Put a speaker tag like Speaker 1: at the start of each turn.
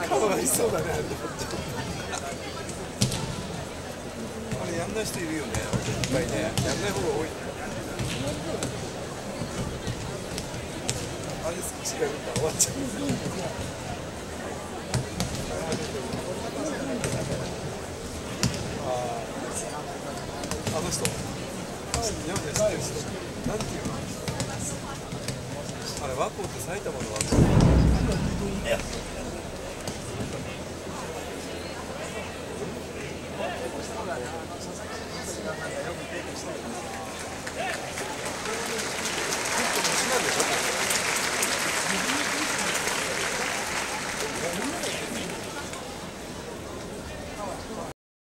Speaker 1: 顔がいそうだね。あれやんない人いるよね。いっぱいね。やんない方が多い。あれ少しがいいんだ。終わっちゃう。あの人。日本で知ってる人。なんていうの。あれ和光って埼玉の和光。